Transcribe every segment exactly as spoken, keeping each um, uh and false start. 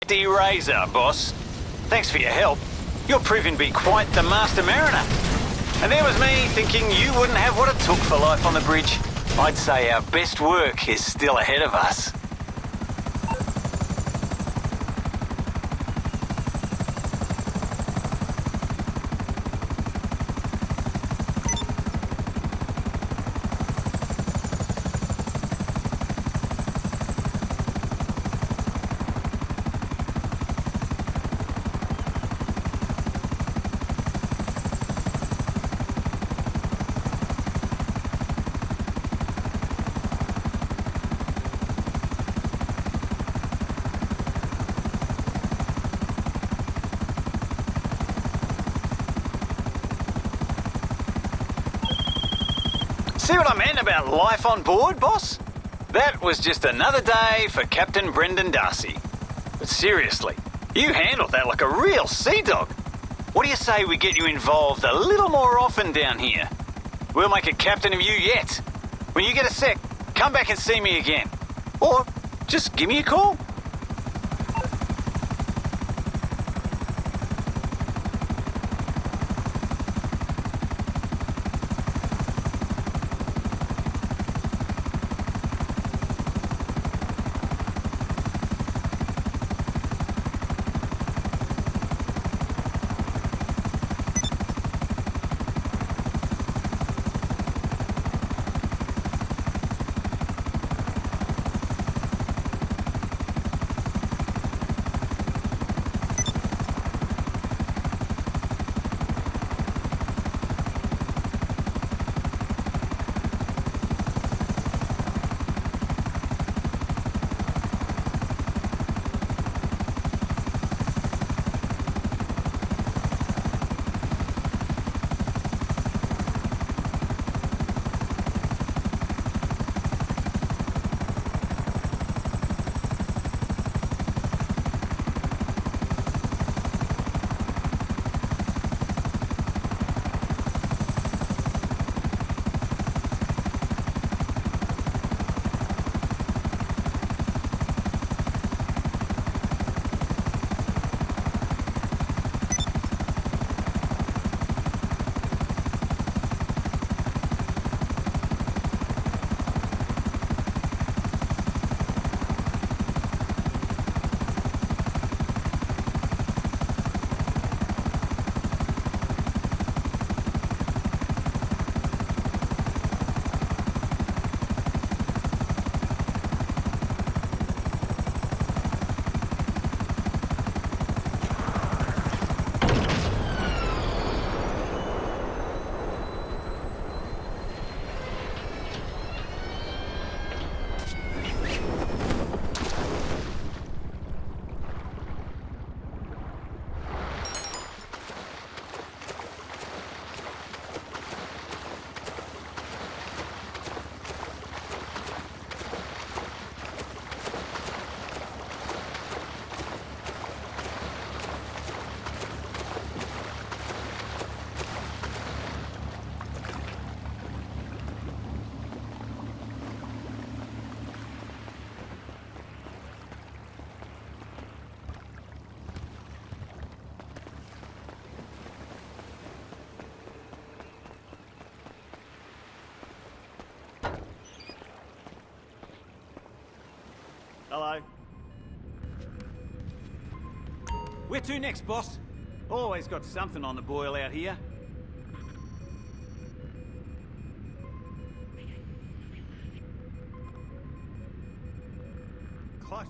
D-Razor, boss. Thanks for your help. You're proving to be quite the master mariner. And there was me thinking you wouldn't have what it took for life on the bridge. I'd say our best work is still ahead of us. See what I meant about life on board, boss? That was just another day for Captain Brendan Darcy. But seriously, you handled that like a real sea dog. What do you say we get you involved a little more often down here? We'll make a captain of you yet. When you get a sec, come back and see me again. Or just give me a call. Hello. Where to next, boss? Always got something on the boil out here. Close.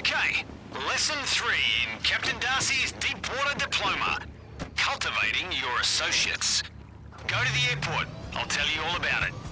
Okay, lesson three in Captain Darcy's Deepwater Diploma. Cultivating your associates. Go to the airport. I'll tell you all about it.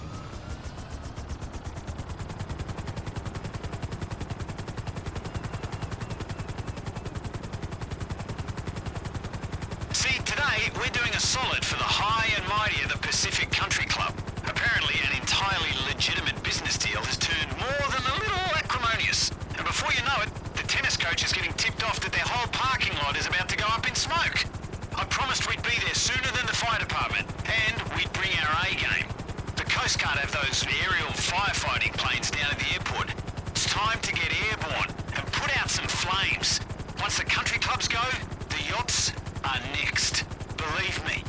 See, today we're doing a solid for the high and mighty of the Pacific Country Club. Apparently an entirely legitimate business deal has turned more than a little acrimonious. And before you know it, the tennis coach is getting tipped off that their whole parking lot is about to go up in smoke. I promised we'd be there sooner than the fire department, and we'd bring our A game. The Coast Guard have those aerial firefighting planes down at the airport. It's time to get airborne and put out some flames. Once the country clubs go, the yachts are next. Believe me.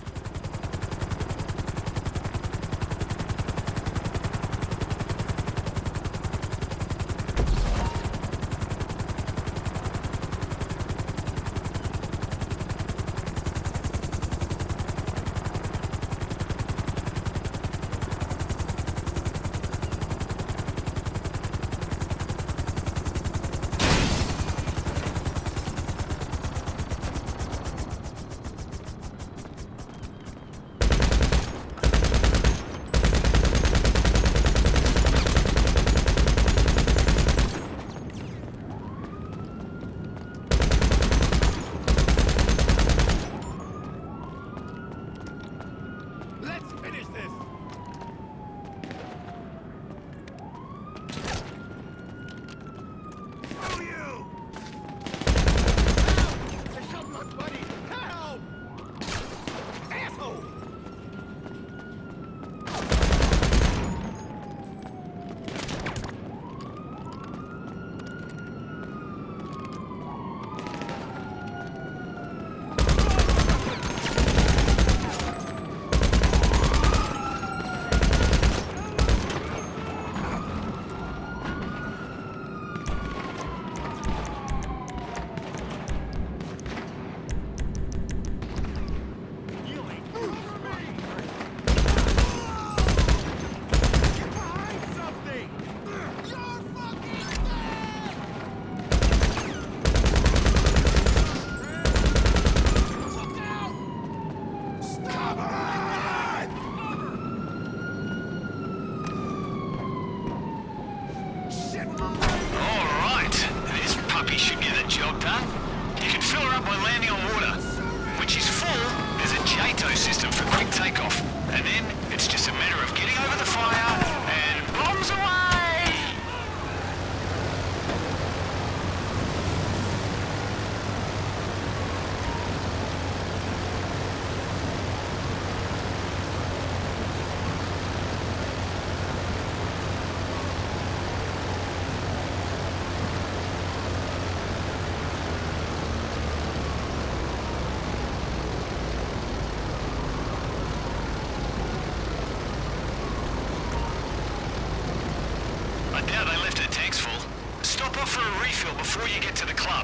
I doubt they left her tanks full. Stop off for a refill before you get to the club.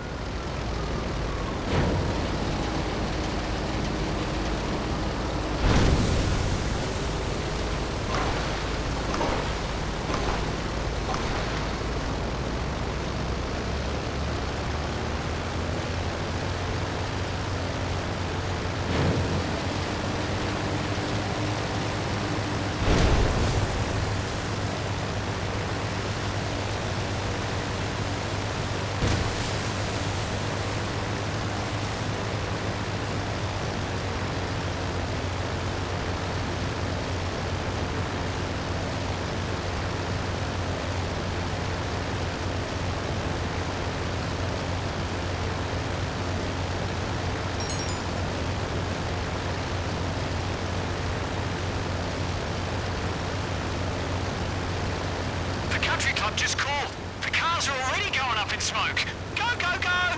Club just called. The cars are already going up in smoke. Go, go, go!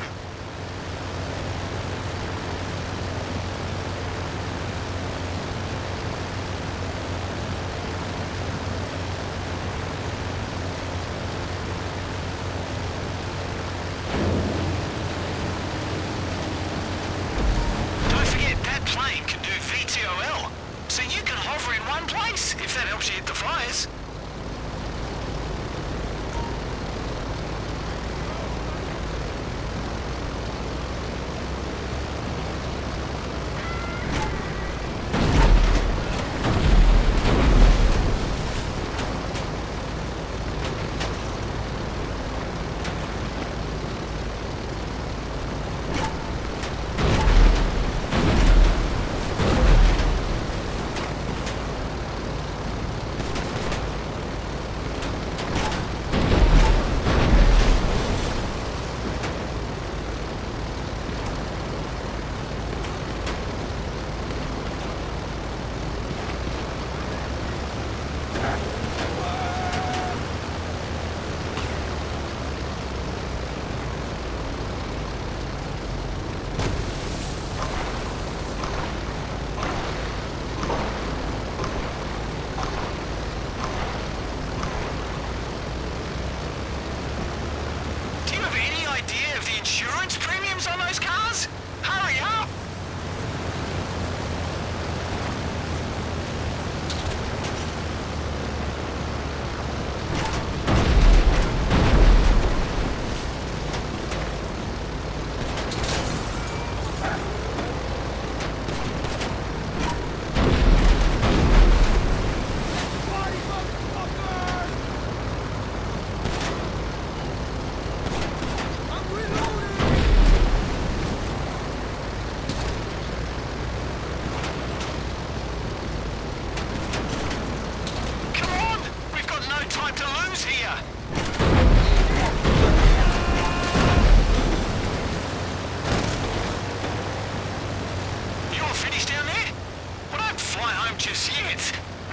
Don't forget, that plane can do V T O L. So you can hover in one place, if that helps you hit the fires.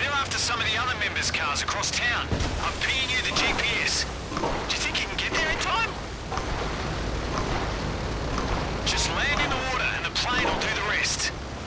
They're after some of the other members' cars across town. I'm pinging you the G P S. Do you think you can get there in time? Just land in the water and the plane will do the rest.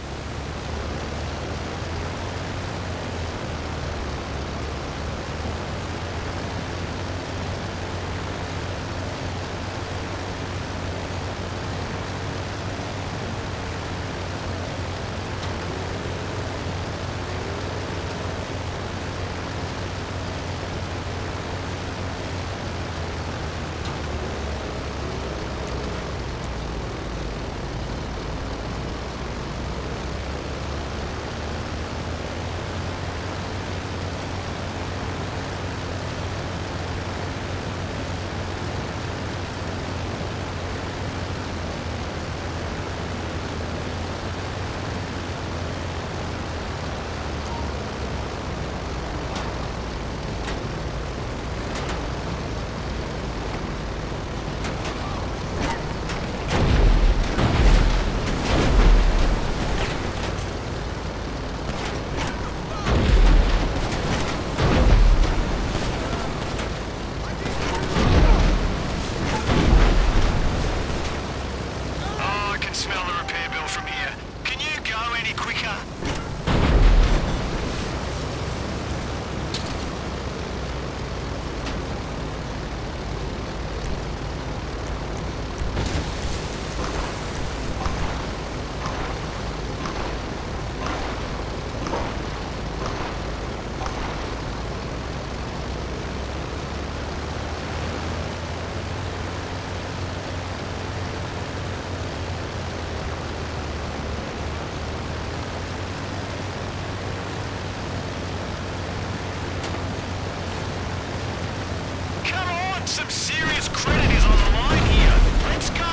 Some serious credit is on the line here. Let's go!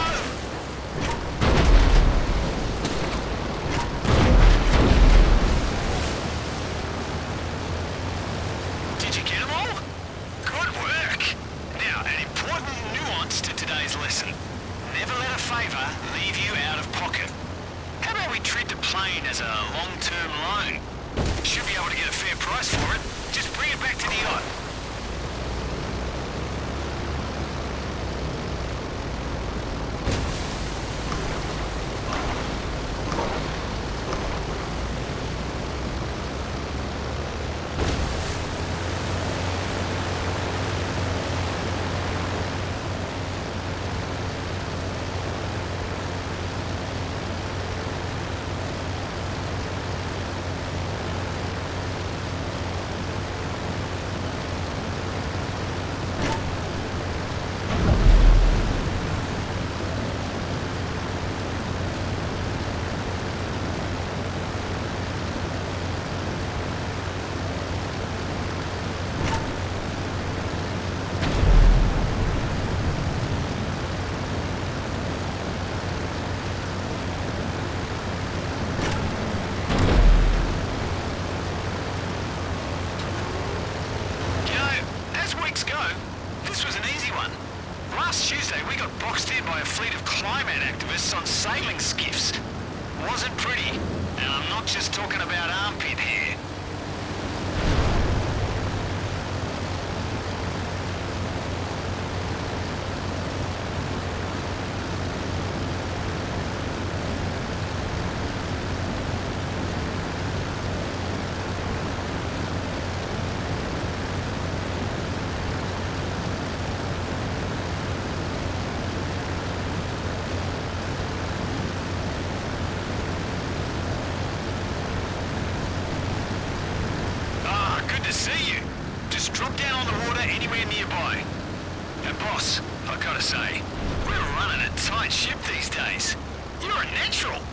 Did you get them all? Good work! Now, an important nuance to today's lesson. Never let a favour leave you out of pocket. How about we treat the plane as a long-term loan? Should be able to get a fair price for it. Just bring it back to the yacht. Last Tuesday, we got boxed in by a fleet of climate activists on sailing skiffs. Wasn't pretty, and I'm not just talking about armpit hair. See you. Just drop down on the water anywhere nearby. And boss, I gotta say, we're running a tight ship these days. You're a natural.